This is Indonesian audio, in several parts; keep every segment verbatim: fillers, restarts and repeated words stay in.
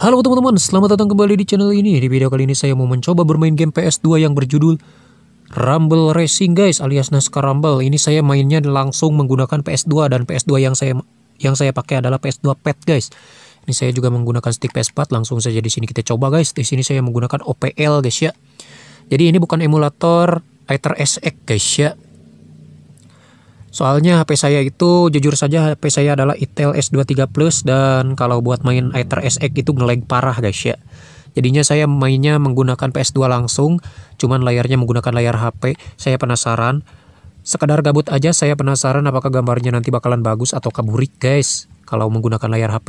Halo teman-teman, selamat datang kembali di channel ini. Di video kali ini saya mau mencoba bermain game P S dua yang berjudul Rumble Racing guys, alias NASCAR Rumble. Ini saya mainnya langsung menggunakan P S dua dan P S dua yang saya yang saya pakai adalah P S dua Pad guys. Ini saya juga menggunakan stick P S empat. Langsung saja di sini kita coba guys. Di sini saya menggunakan O P L guys ya. Jadi ini bukan emulator Aether S X guys ya. Soalnya H P saya itu jujur saja H P saya adalah Intel S dua puluh tiga Plus dan kalau buat main Aether S X itu nge-lag parah guys ya. Jadinya saya mainnya menggunakan P S dua langsung, cuman layarnya menggunakan layar H P. Saya penasaran, sekedar gabut aja saya penasaran apakah gambarnya nanti bakalan bagus atau burik guys kalau menggunakan layar H P.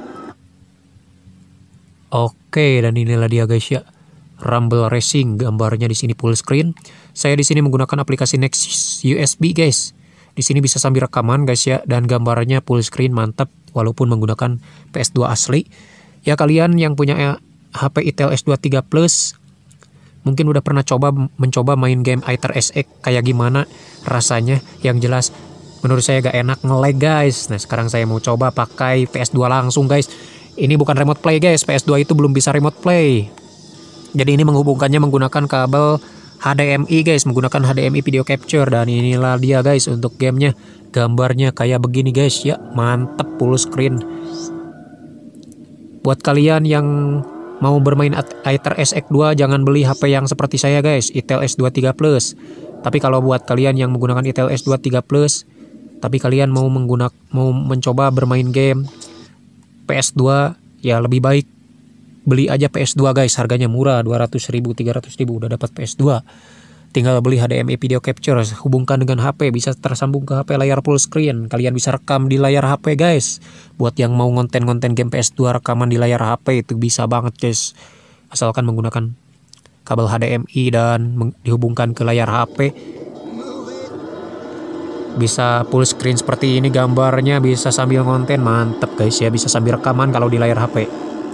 Oke, dan inilah dia guys ya. Rumble Racing, gambarnya di sini full screen. Saya di sini menggunakan aplikasi Nexus U S B guys. Di sini bisa sambil rekaman guys ya, dan gambarnya full screen mantap walaupun menggunakan P S dua asli. Ya kalian yang punya H P Intel S dua puluh tiga Plus mungkin udah pernah coba mencoba main game Aether S X kayak gimana rasanya. Yang jelas menurut saya gak enak, nge-lag guys. Nah sekarang saya mau coba pakai P S dua langsung guys. Ini bukan remote play guys, P S dua itu belum bisa remote play. Jadi ini menghubungkannya menggunakan kabel H D M I guys, menggunakan H D M I video capture. Dan inilah dia guys untuk gamenya. Gambarnya kayak begini guys ya, mantep full screen. Buat kalian yang mau bermain Aether S X dua jangan beli H P yang seperti saya guys, Intel S dua puluh tiga Plus. Tapi kalau buat kalian yang menggunakan Intel S dua puluh tiga Plus tapi kalian mau menggunakan mau mencoba bermain game P S dua, ya lebih baik beli aja P S dua guys, harganya murah, dua ratus ribu, tiga ratus ribu udah dapat P S dua. Tinggal beli H D M I video capture, hubungkan dengan H P, bisa tersambung ke H P layar full screen. Kalian bisa rekam di layar H P guys. Buat yang mau ngonten-ngonten game P S dua rekaman di layar H P itu bisa banget guys. Asalkan menggunakan kabel H D M I dan dihubungkan ke layar H P. Bisa full screen seperti ini gambarnya, bisa sambil ngonten, mantep guys ya, bisa sambil rekaman kalau di layar H P.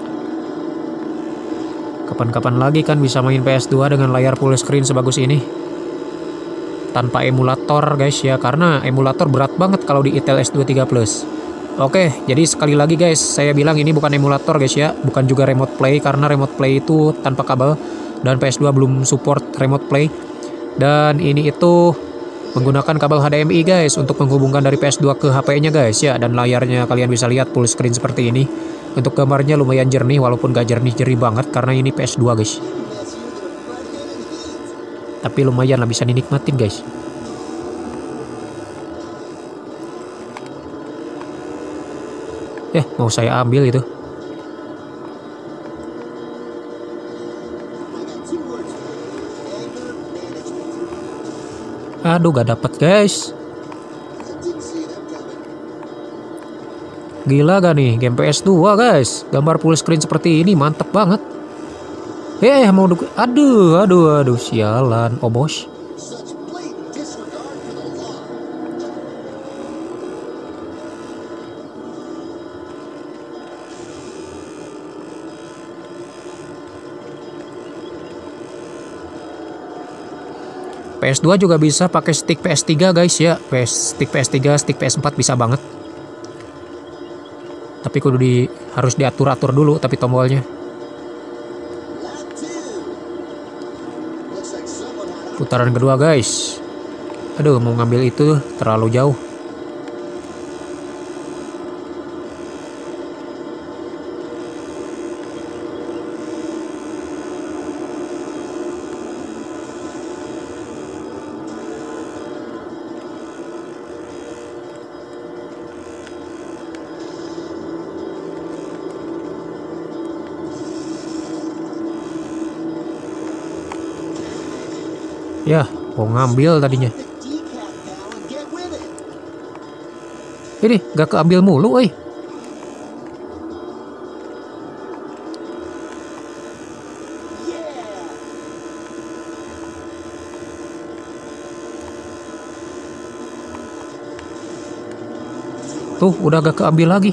Kapan-kapan lagi kan bisa main P S dua dengan layar full screen sebagus ini tanpa emulator guys ya, karena emulator berat banget kalau di Intel S dua puluh tiga Plus. Oke, jadi sekali lagi guys saya bilang ini bukan emulator guys ya, bukan juga remote play, karena remote play itu tanpa kabel dan P S dua belum support remote play. Dan ini itu menggunakan kabel H D M I guys untuk menghubungkan dari P S dua ke H P-nya guys ya, dan layarnya kalian bisa lihat full screen seperti ini. Untuk gambarnya lumayan jernih walaupun gak jernih-jernih banget karena ini P S dua guys. Tapi lumayan lah, bisa dinikmatin guys. Eh, mau saya ambil itu. Aduh, gak dapat guys. Gila gak nih game P S dua guys, gambar full screen seperti ini mantep banget. Eh mau duk aduh aduh aduh sialan, oh bos. P S dua juga bisa pakai stick P S tiga guys ya, P S, stick P S tiga, stick P S empat bisa banget. Tapi kudu di harus diatur-atur dulu tapi tombolnya. Putaran kedua guys. Aduh, mau ngambil itu terlalu jauh. Ya, mau ngambil tadinya. Ini gak keambil mulu, woi. Tuh, udah gak keambil lagi.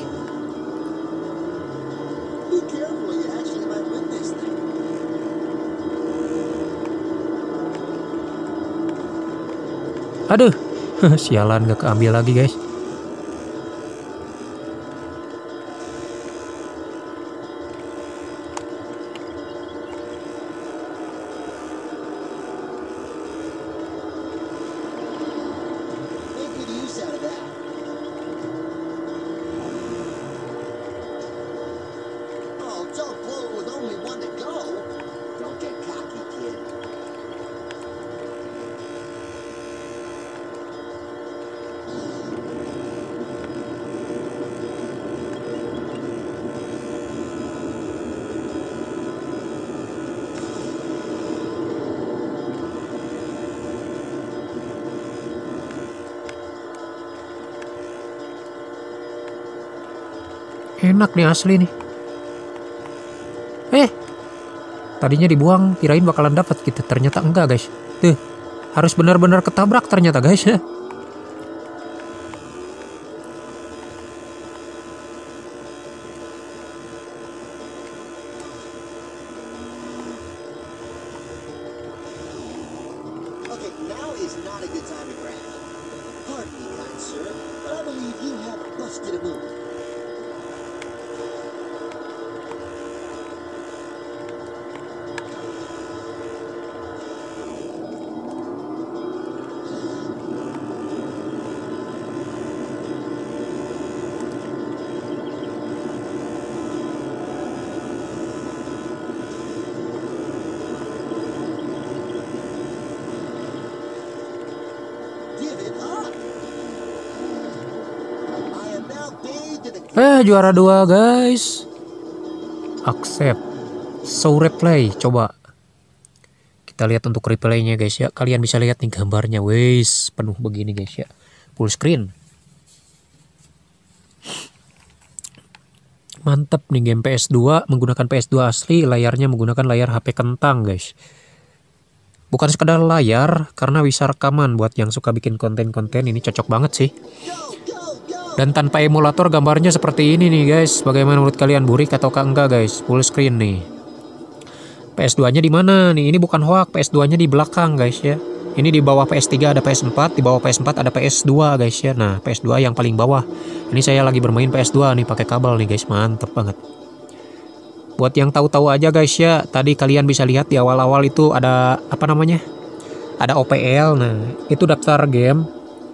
Aduh, sialan gak keambil lagi guys. Enak nih asli nih. Eh, tadinya dibuang, kirain bakalan dapat gitu. Ternyata enggak guys. Tuh, harus benar-benar ketabrak ternyata guys ya. Eh, juara dua guys. Accept. Show replay. Coba kita lihat untuk replaynya guys ya. Kalian bisa lihat nih gambarnya. Wes, penuh begini guys ya. Full screen. Mantep nih game P S dua. Menggunakan P S dua asli. Layarnya menggunakan layar H P kentang guys. Bukan sekedar layar, karena bisa rekaman. Buat yang suka bikin konten-konten, ini cocok banget sih. Dan tanpa emulator gambarnya seperti ini nih guys. Bagaimana menurut kalian, burik ataukah enggak guys? Full screen nih. P S dua nya di mana nih? Ini bukan hoax, P S dua nya di belakang guys ya. Ini di bawah P S tiga ada P S empat, di bawah P S empat ada P S dua guys ya. Nah, P S dua yang paling bawah. Ini saya lagi bermain P S dua nih pakai kabel nih guys, mantep banget. Buat yang tahu-tahu aja guys ya, tadi kalian bisa lihat di awal-awal itu ada apa namanya? Ada O P L. Nah, itu daftar game.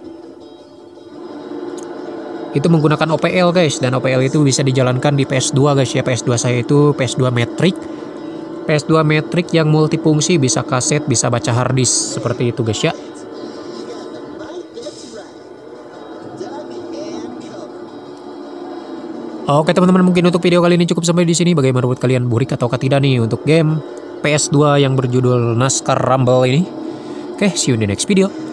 Itu menggunakan O P L guys, dan O P L itu bisa dijalankan di P S dua guys ya. P S dua saya itu P S dua Matrix. P S dua Matrix yang multifungsi, bisa kaset, bisa baca harddisk, seperti itu guys ya. Oke teman-teman, mungkin untuk video kali ini cukup sampai di sini. Bagaimana menurut kalian, burik ataukah tidak nih untuk game P S dua yang berjudul NASCAR Rumble ini? Oke, see you in the next video.